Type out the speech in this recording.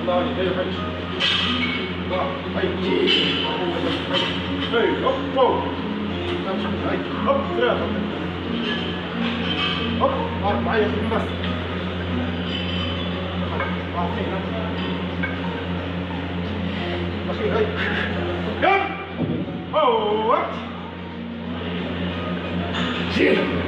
ثاني هي خليش واحد هي هوب فوق هي هوب ثلاثة هوب معايا بس أخير هي يب هو شيل